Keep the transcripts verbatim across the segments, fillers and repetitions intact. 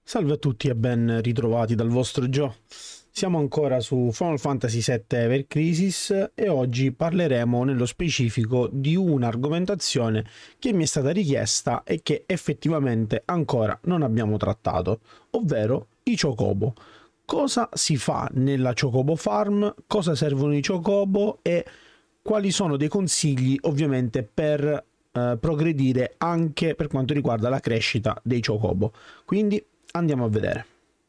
Salve a tutti e ben ritrovati dal vostro Gio. Siamo ancora su Final Fantasy sette Ever Crisis e oggi parleremo nello specifico di un'argomentazione che mi è stata richiesta e che effettivamente ancora non abbiamo trattato, ovvero i Chocobo. Cosa si fa nella Chocobo Farm, cosa servono i Chocobo e quali sono dei consigli ovviamente per eh, progredire anche per quanto riguarda la crescita dei Chocobo. Quindi andiamo a vedere.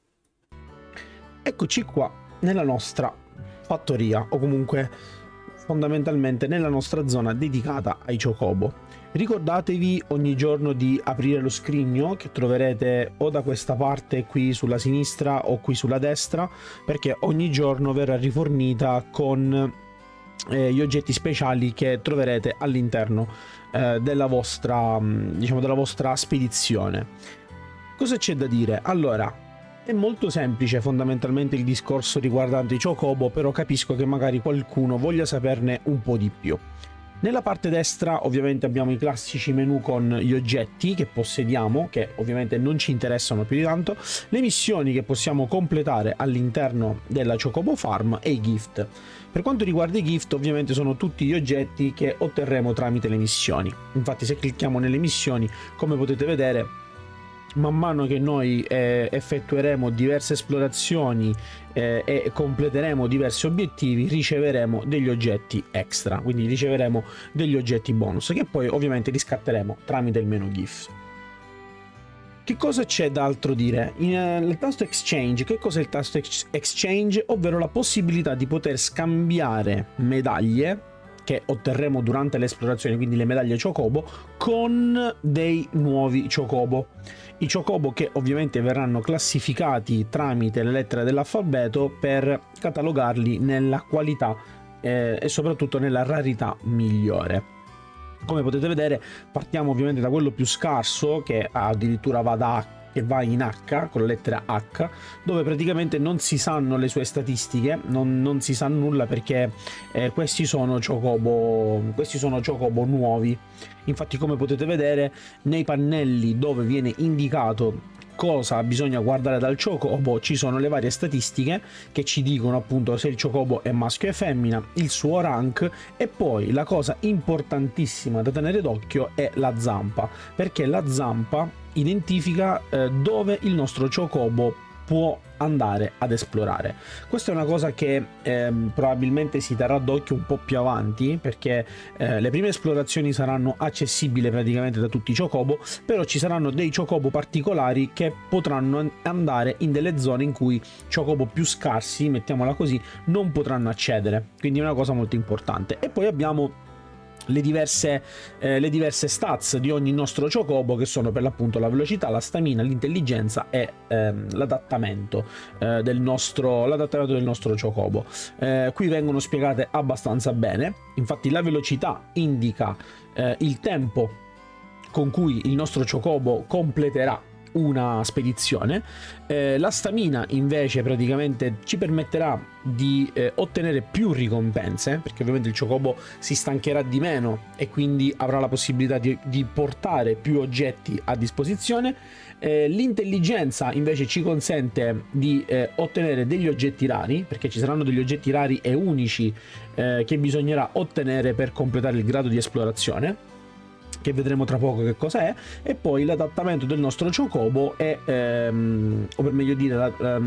Eccoci qua nella nostra fattoria, o comunque fondamentalmente nella nostra zona dedicata ai Chocobo. Ricordatevi ogni giorno di aprire lo scrigno che troverete o da questa parte qui sulla sinistra o qui sulla destra, perché ogni giorno verrà rifornita con eh, gli oggetti speciali che troverete all'interno eh, della vostra, diciamo, della vostra spedizione. Cosa c'è da dire? Allora, è molto semplice fondamentalmente il discorso riguardante i Chocobo, però capisco che magari qualcuno voglia saperne un po' di più. Nella parte destra ovviamente abbiamo i classici menu con gli oggetti che possediamo, che ovviamente non ci interessano più di tanto, le missioni che possiamo completare all'interno della Chocobo Farm e i gift. Per quanto riguarda i gift, ovviamente sono tutti gli oggetti che otterremo tramite le missioni. Infatti se clicchiamo nelle missioni, come potete vedere, man mano che noi eh, effettueremo diverse esplorazioni eh, e completeremo diversi obiettivi, riceveremo degli oggetti extra, quindi riceveremo degli oggetti bonus che poi ovviamente riscatteremo tramite il menu gift. Che cosa c'è da altro dire? In, uh, il tasto exchange, che cos'è il tasto ex exchange? Ovvero la possibilità di poter scambiare medaglie che otterremo durante l'esplorazione, quindi le medaglie Chocobo, con dei nuovi Chocobo. I Chocobo che ovviamente verranno classificati tramite le lettere dell'alfabeto per catalogarli nella qualità eh, e soprattutto nella rarità migliore. Come potete vedere, partiamo ovviamente da quello più scarso, che addirittura va da che va in H, con la lettera H, dove praticamente non si sanno le sue statistiche, non, non si sa nulla perché eh, questi sono Chocobo, questi sono Chocobo nuovi. Infatti, come potete vedere, nei pannelli dove viene indicato cosa bisogna guardare dal Chocobo ci sono le varie statistiche che ci dicono appunto se il Chocobo è maschio e femmina, il suo rank, e poi la cosa importantissima da tenere d'occhio è la zampa, perché la zampa identifica eh, dove il nostro Chocobo può andare ad esplorare. Questa è una cosa che eh, probabilmente si terrà d'occhio un po' più avanti, perché eh, le prime esplorazioni saranno accessibili praticamente da tutti i Chocobo, però ci saranno dei Chocobo particolari che potranno andare in delle zone in cui Chocobo più scarsi, mettiamola così, non potranno accedere, quindi è una cosa molto importante. E poi abbiamo Le diverse, eh, le diverse stats di ogni nostro Chocobo, che sono per l'appunto la velocità, la stamina, l'intelligenza e ehm, l'adattamento eh, del nostro l'adattamento del nostro Chocobo. Eh, qui vengono spiegate abbastanza bene. Infatti la velocità indica eh, il tempo con cui il nostro Chocobo completerà una spedizione, eh, la stamina invece praticamente ci permetterà di eh, ottenere più ricompense, perché ovviamente il Chocobo si stancherà di meno e quindi avrà la possibilità di, di portare più oggetti a disposizione. Eh, l'intelligenza invece ci consente di eh, ottenere degli oggetti rari, perché ci saranno degli oggetti rari e unici eh, che bisognerà ottenere per completare il grado di esplorazione, che vedremo tra poco che cosa è. E poi l'adattamento del nostro Chocobo è, ehm, o per meglio dire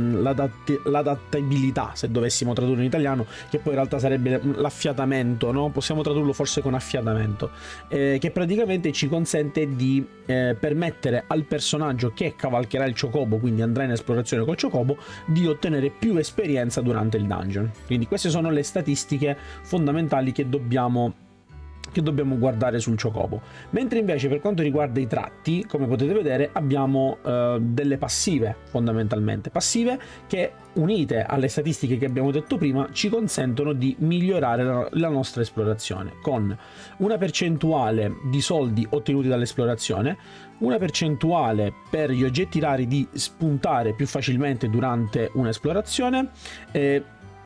l'adattabilità, se dovessimo tradurre in italiano, che poi in realtà sarebbe l'affiatamento, no? Possiamo tradurlo forse con affiatamento, eh, che praticamente ci consente di eh, permettere al personaggio che cavalcherà il Chocobo, quindi andrà in esplorazione col Chocobo, di ottenere più esperienza durante il dungeon. Quindi queste sono le statistiche fondamentali che dobbiamo che dobbiamo guardare sul Chocobo. Mentre invece per quanto riguarda i tratti, come potete vedere, abbiamo eh, delle passive, fondamentalmente passive, che unite alle statistiche che abbiamo detto prima ci consentono di migliorare la, la nostra esplorazione, con una percentuale di soldi ottenuti dall'esplorazione, una percentuale per gli oggetti rari di spuntare più facilmente durante un'esplorazione, eh,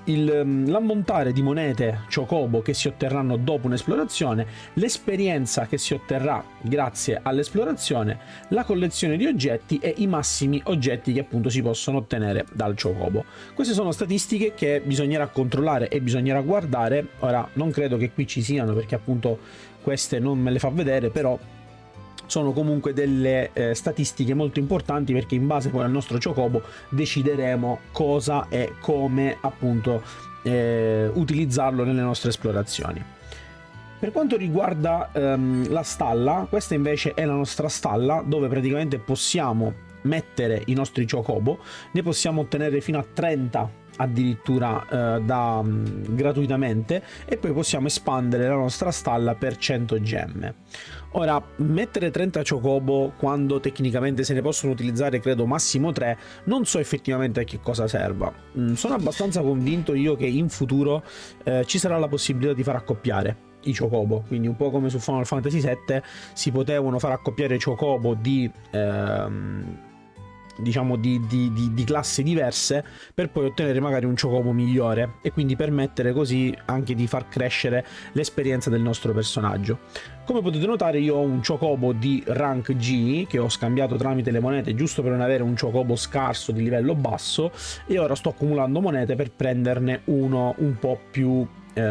l'ammontare di monete Chocobo che si otterranno dopo un'esplorazione, l'esperienza che si otterrà grazie all'esplorazione, la collezione di oggetti e i massimi oggetti che appunto si possono ottenere dal Chocobo. Queste sono statistiche che bisognerà controllare e bisognerà guardare. Ora non credo che qui ci siano perché appunto queste non me le fa vedere, però sono comunque delle eh, statistiche molto importanti, perché in base poi al nostro Chocobo decideremo cosa e come appunto eh, utilizzarlo nelle nostre esplorazioni. Per quanto riguarda ehm, la stalla, questa invece è la nostra stalla dove praticamente possiamo mettere i nostri Chocobo, ne possiamo ottenere fino a trenta addirittura eh, da, mh, gratuitamente, e poi possiamo espandere la nostra stalla per cento gemme. Ora, mettere trenta Chocobo quando tecnicamente se ne possono utilizzare credo massimo tre, non so effettivamente a che cosa serva. Mm, sono abbastanza convinto io che in futuro eh, ci sarà la possibilità di far accoppiare i Chocobo, quindi un po' come su Final Fantasy sette si potevano far accoppiare Chocobo di ehm, diciamo di, di, di, di classi diverse per poi ottenere magari un Chocobo migliore, e quindi permettere così anche di far crescere l'esperienza del nostro personaggio. Come potete notare, io ho un Chocobo di rank G che ho scambiato tramite le monete giusto per non avere un Chocobo scarso di livello basso, e ora sto accumulando monete per prenderne uno un po' più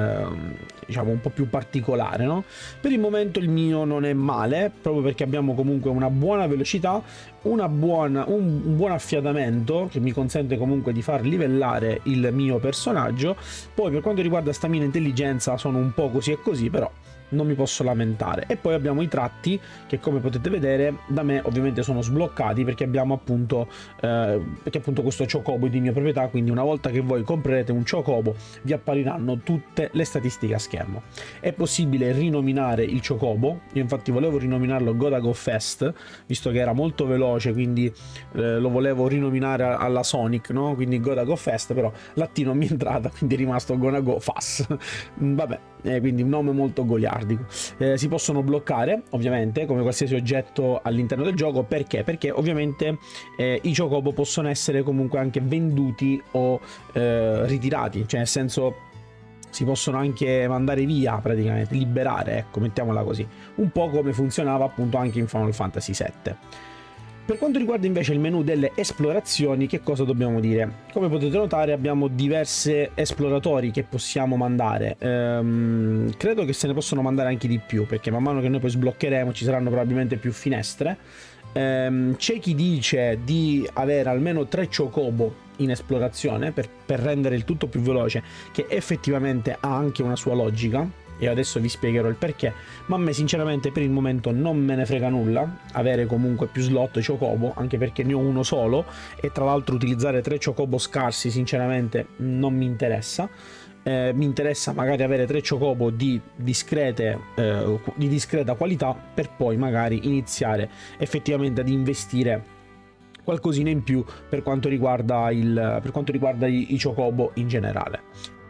diciamo un po' più particolare, no? Per il momento il mio non è male, proprio perché abbiamo comunque una buona velocità, una buona, un, un buon affiatamento che mi consente comunque di far livellare il mio personaggio. Poi per quanto riguarda stamina e intelligenza sono un po' così e così, però non mi posso lamentare. E poi abbiamo i tratti che, come potete vedere, da me ovviamente sono sbloccati perché abbiamo appunto eh, perché appunto questo Chocobo è di mia proprietà, quindi una volta che voi comprerete un Chocobo vi appariranno tutte le statistiche a schermo. È possibile rinominare il Chocobo, io infatti volevo rinominarlo Godago Fest visto che era molto veloce, quindi eh, lo volevo rinominare alla Sonic, no? Quindi Godago Fest, però la T non mi è entrata, quindi è rimasto Godago Fast. Vabbè, eh, quindi un nome molto goliardico. Eh, si possono bloccare ovviamente come qualsiasi oggetto all'interno del gioco. Perché? Perché ovviamente eh, i Chocobo possono essere comunque anche venduti o eh, ritirati, cioè nel senso si possono anche mandare via, praticamente liberare, ecco, mettiamola così, un po' come funzionava appunto anche in Final Fantasy sette. Per quanto riguarda invece il menu delle esplorazioni, che cosa dobbiamo dire? Come potete notare abbiamo diverse esploratori che possiamo mandare. Ehm, credo che se ne possono mandare anche di più, perché man mano che noi poi sbloccheremo ci saranno probabilmente più finestre. Ehm, c'è chi dice di avere almeno tre Chocobo in esplorazione per, per rendere il tutto più veloce, che effettivamente ha anche una sua logica. E adesso vi spiegherò il perché, ma a me sinceramente per il momento non me ne frega nulla avere comunque più slot Chocobo, anche perché ne ho uno solo e tra l'altro utilizzare tre Chocobo scarsi sinceramente non mi interessa. Eh, mi interessa magari avere tre Chocobo di, discrete, eh, di discreta qualità, per poi magari iniziare effettivamente ad investire qualcosina in più per quanto riguarda, il, per quanto riguarda i, i Chocobo in generale.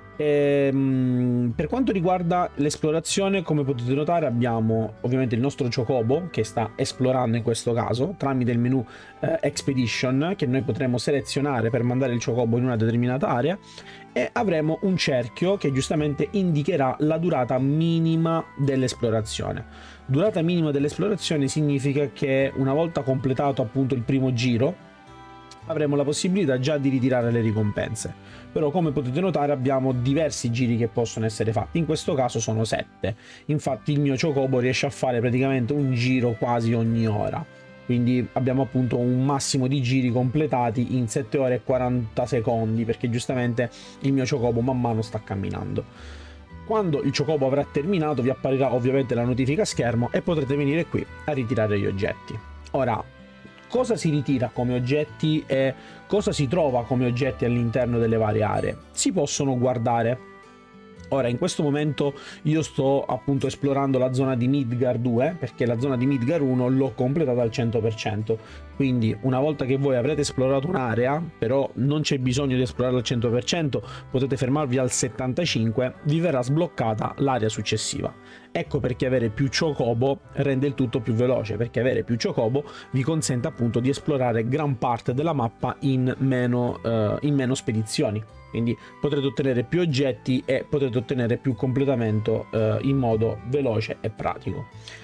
Ehm, per quanto riguarda l'esplorazione, come potete notare abbiamo ovviamente il nostro Chocobo che sta esplorando in questo caso tramite il menu eh, Expedition, che noi potremo selezionare per mandare il Chocobo in una determinata area, e avremo un cerchio che giustamente indicherà la durata minima dell'esplorazione. Durata minima dell'esplorazione significa che una volta completato appunto il primo giro avremo la possibilità già di ritirare le ricompense. Però come potete notare abbiamo diversi giri che possono essere fatti, in questo caso sono sette. Infatti il mio Chocobo riesce a fare praticamente un giro quasi ogni ora, quindi abbiamo appunto un massimo di giri completati in sette ore e quaranta secondi, perché giustamente il mio Chocobo man mano sta camminando. Quando il Chocobo avrà terminato vi apparirà ovviamente la notifica a schermo e potrete venire qui a ritirare gli oggetti. Ora, cosa si ritira come oggetti e cosa si trova come oggetti all'interno delle varie aree? Si possono guardare. Ora, in questo momento io sto appunto esplorando la zona di Midgar due, perché la zona di Midgar uno l'ho completata al cento per cento. Quindi una volta che voi avrete esplorato un'area, però non c'è bisogno di esplorarla al cento per cento, potete fermarvi al settantacinque per cento, vi verrà sbloccata l'area successiva. Ecco perché avere più chocobo rende il tutto più veloce, perché avere più chocobo vi consente appunto di esplorare gran parte della mappa in meno, uh, in meno spedizioni. Quindi potrete ottenere più oggetti e potrete ottenere più completamento uh, in modo veloce e pratico.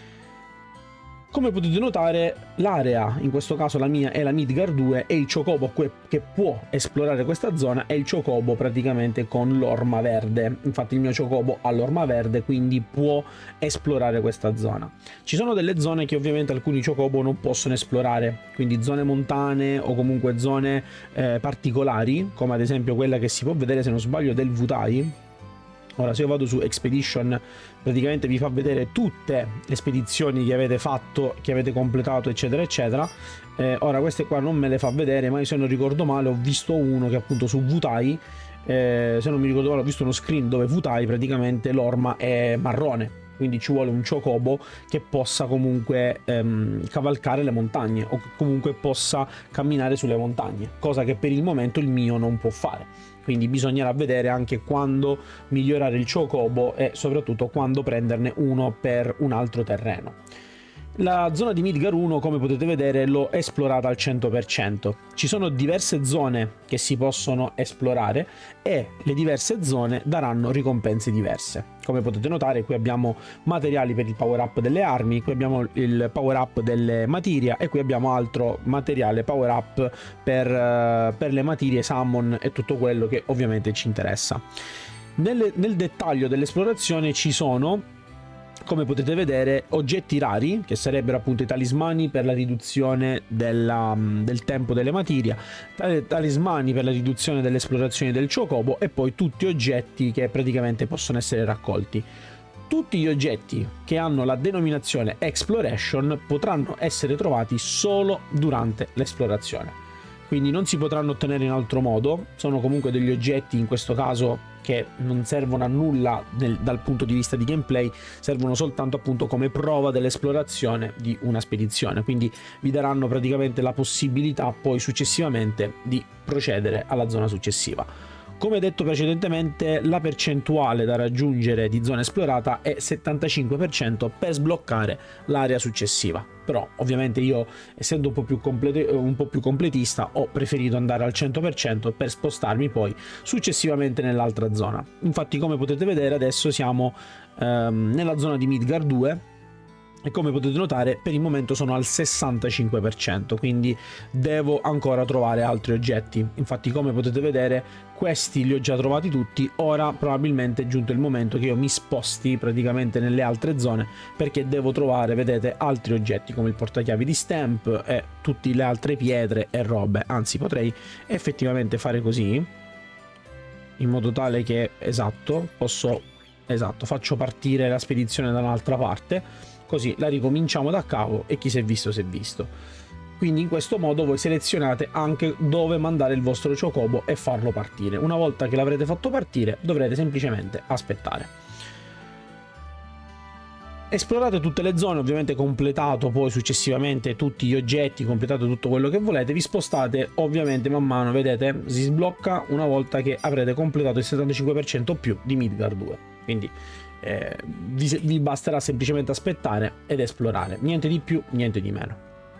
Come potete notare, l'area, in questo caso la mia è la Midgar due, e il chocobo che può esplorare questa zona è il chocobo praticamente con l'orma verde. Infatti il mio chocobo ha l'orma verde, quindi può esplorare questa zona. Ci sono delle zone che ovviamente alcuni chocobo non possono esplorare, quindi zone montane o comunque zone eh, particolari, come ad esempio quella che si può vedere, se non sbaglio, del Wutai. Ora, se io vado su Expedition, praticamente vi fa vedere tutte le spedizioni che avete fatto, che avete completato, eccetera eccetera. Eh, ora queste qua non me le fa vedere, ma io, se non ricordo male, ho visto uno che appunto su Wutai, eh, se non mi ricordo male, ho visto uno screen dove Wutai praticamente l'orma è marrone, quindi ci vuole un chocobo che possa comunque ehm, cavalcare le montagne, o che comunque possa camminare sulle montagne, cosa che per il momento il mio non può fare. Quindi bisognerà vedere anche quando migliorare il chocobo e soprattutto quando prenderne uno per un altro terreno. La zona di Midgar uno, come potete vedere, l'ho esplorata al cento per cento. Ci sono diverse zone che si possono esplorare e le diverse zone daranno ricompense diverse. Come potete notare, qui abbiamo materiali per il power up delle armi, qui abbiamo il power up delle materia e qui abbiamo altro materiale power up per, uh, per le materie, summon e tutto quello che ovviamente ci interessa. Nelle, nel dettaglio dell'esplorazione ci sono, come potete vedere, oggetti rari, che sarebbero appunto i talismani per la riduzione della, del tempo delle materia, talismani per la riduzione delle esplorazioni del chocobo, e poi tutti oggetti che praticamente possono essere raccolti. Tutti gli oggetti che hanno la denominazione Exploration potranno essere trovati solo durante l'esplorazione, quindi non si potranno ottenere in altro modo. Sono comunque degli oggetti, in questo caso, che non servono a nulla nel, dal punto di vista di gameplay, servono soltanto appunto come prova dell'esplorazione di una spedizione, quindi vi daranno praticamente la possibilità poi successivamente di procedere alla zona successiva. Come detto precedentemente, la percentuale da raggiungere di zona esplorata è settantacinque per cento per sbloccare l'area successiva, però ovviamente io, essendo un po' più, un po' più completista, ho preferito andare al cento per cento per spostarmi poi successivamente nell'altra zona. Infatti, come potete vedere, adesso siamo ehm, nella zona di Midgar due, e come potete notare per il momento sono al sessantacinque per cento, quindi devo ancora trovare altri oggetti. Infatti, come potete vedere, questi li ho già trovati tutti. Ora probabilmente è giunto il momento che io mi sposti praticamente nelle altre zone, perché devo trovare, vedete, altri oggetti come il portachiavi di Stamp e tutte le altre pietre e robe. Anzi, potrei effettivamente fare così, in modo tale che, esatto, posso, esatto, faccio partire la spedizione da un'altra parte, così la ricominciamo da capo e chi si è visto si è visto. Quindi in questo modo voi selezionate anche dove mandare il vostro chocobo e farlo partire. Una volta che l'avrete fatto partire, dovrete semplicemente aspettare. Esplorate tutte le zone, ovviamente completato poi successivamente tutti gli oggetti, completato tutto quello che volete, vi spostate ovviamente man mano, vedete, si sblocca una volta che avrete completato il settantacinque per cento più di Midgar due. Quindi eh, vi, vi basterà semplicemente aspettare ed esplorare, niente di più, niente di meno.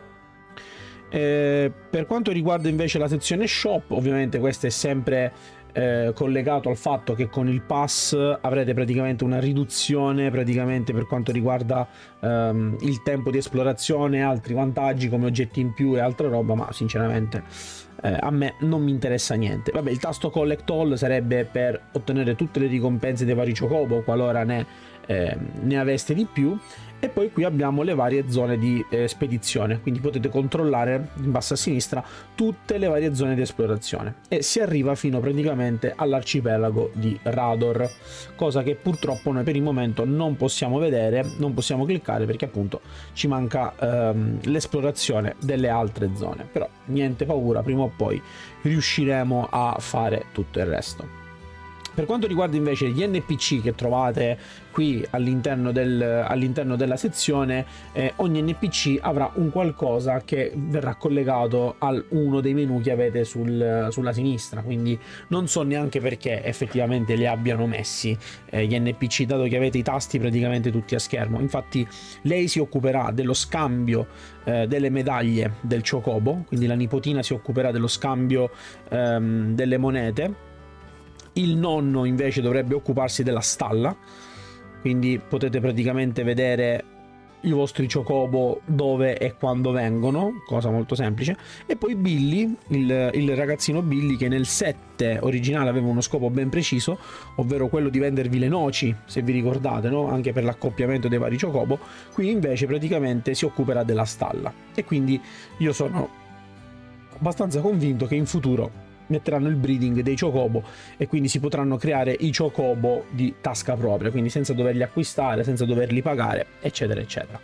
Eh, per quanto riguarda invece la sezione shop, ovviamente questo è sempre eh, collegato al fatto che con il pass avrete praticamente una riduzione praticamente per quanto riguarda ehm, il tempo di esplorazione, altri vantaggi come oggetti in più e altra roba, ma sinceramente eh, a me non mi interessa niente. Vabbè, il tasto Collect All sarebbe per ottenere tutte le ricompense dei vari chocobo qualora ne, eh, ne aveste di più. E poi qui abbiamo le varie zone di eh, spedizione, quindi potete controllare in basso a sinistra tutte le varie zone di esplorazione e si arriva fino praticamente all'arcipelago di Rador, cosa che purtroppo noi per il momento non possiamo vedere, non possiamo cliccare perché appunto ci manca ehm, l'esplorazione delle altre zone, però niente paura, prima o poi riusciremo a fare tutto il resto. Per quanto riguarda invece gli N P C che trovate qui all'interno del, all'interno della sezione, eh, ogni N P C avrà un qualcosa che verrà collegato a uno dei menu che avete sul, sulla sinistra, quindi non so neanche perché effettivamente li abbiano messi eh, gli N P C, dato che avete i tasti praticamente tutti a schermo. Infatti lei si occuperà dello scambio eh, delle medaglie del Chocobo, quindi la nipotina si occuperà dello scambio ehm, delle monete. Il nonno invece dovrebbe occuparsi della stalla, quindi potete praticamente vedere i vostri Chocobo dove e quando vengono, cosa molto semplice. E poi Billy, il, il ragazzino Billy, che nel sette originale aveva uno scopo ben preciso, ovvero quello di vendervi le noci, se vi ricordate, no? Anche per l'accoppiamento dei vari Chocobo. Qui invece praticamente si occuperà della stalla, e quindi io sono abbastanza convinto che in futuro metteranno il breeding dei Chocobo e quindi si potranno creare i Chocobo di tasca propria, quindi senza doverli acquistare, senza doverli pagare, eccetera eccetera.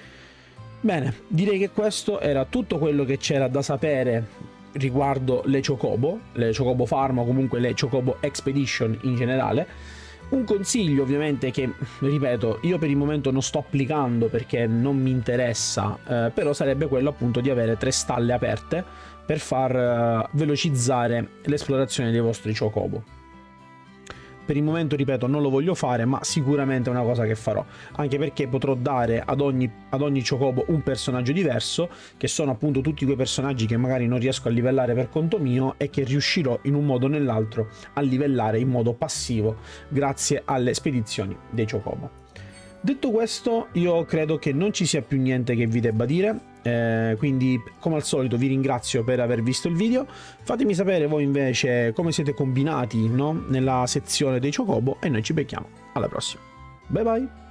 Bene, direi che questo era tutto quello che c'era da sapere riguardo le Chocobo, le Chocobo Farm o comunque le Chocobo Expedition in generale. Un consiglio ovviamente che, ripeto, io per il momento non sto applicando perché non mi interessa, eh, però sarebbe quello appunto di avere tre stalle aperte per far uh, velocizzare l'esplorazione dei vostri Chocobo. Per il momento, ripeto, non lo voglio fare, ma sicuramente è una cosa che farò, anche perché potrò dare ad ogni, ad ogni Chocobo un personaggio diverso, che sono appunto tutti quei personaggi che magari non riesco a livellare per conto mio e che riuscirò in un modo o nell'altro a livellare in modo passivo grazie alle spedizioni dei Chocobo. Detto questo, io credo che non ci sia più niente che vi debba dire. Eh, quindi come al solito vi ringrazio per aver visto il video. Fatemi sapere voi invece come siete combinati, no? Nella sezione dei Chocobo, e noi ci becchiamo alla prossima. Bye bye.